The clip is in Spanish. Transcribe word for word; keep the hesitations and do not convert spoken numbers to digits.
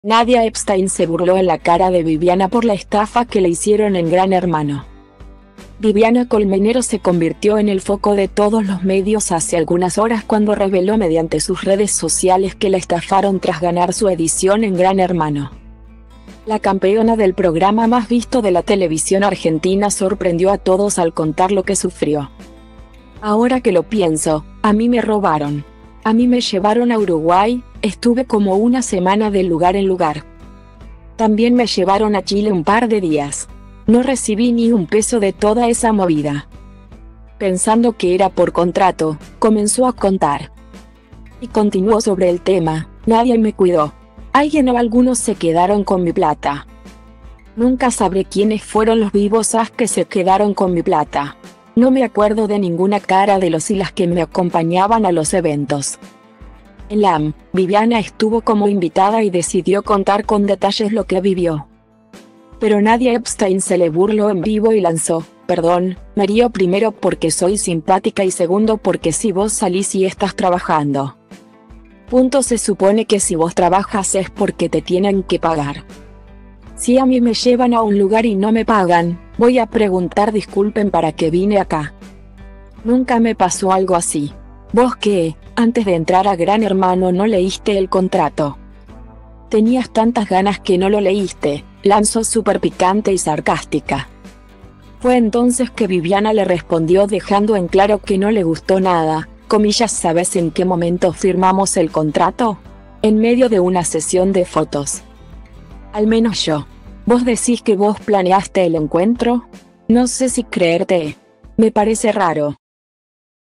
Nadia Epstein se burló en la cara de Viviana por la estafa que le hicieron en Gran Hermano. Viviana Colmenero se convirtió en el foco de todos los medios hace algunas horas cuando reveló mediante sus redes sociales que la estafaron tras ganar su edición en Gran Hermano. La campeona del programa más visto de la televisión argentina sorprendió a todos al contar lo que sufrió. Ahora que lo pienso, a mí me robaron. A mí me llevaron a Uruguay, estuve como una semana de lugar en lugar. También me llevaron a Chile un par de días. No recibí ni un peso de toda esa movida. Pensando que era por contrato, comenzó a contar. Y continuó sobre el tema, nadie me cuidó. Alguien o algunos se quedaron con mi plata. Nunca sabré quiénes fueron los vivos as que se quedaron con mi plata. No me acuerdo de ninguna cara de los y las que me acompañaban a los eventos. En la A M, Viviana estuvo como invitada y decidió contar con detalles lo que vivió. Pero Nadia Epstein se le burló en vivo y lanzó, perdón, me río primero porque soy simpática y segundo porque si vos salís y estás trabajando. Punto. Se supone que si vos trabajas es porque te tienen que pagar. Si a mí me llevan a un lugar y no me pagan, voy a preguntar disculpen para qué vine acá. Nunca me pasó algo así. ¿Vos qué, antes de entrar a Gran Hermano no leíste el contrato? Tenías tantas ganas que no lo leíste, lanzó súper picante y sarcástica. Fue entonces que Viviana le respondió dejando en claro que no le gustó nada, comillas. ¿Sabes en qué momento firmamos el contrato? En medio de una sesión de fotos. Al menos yo. ¿Vos decís que vos planeaste el encuentro? No sé si creerte. Me parece raro.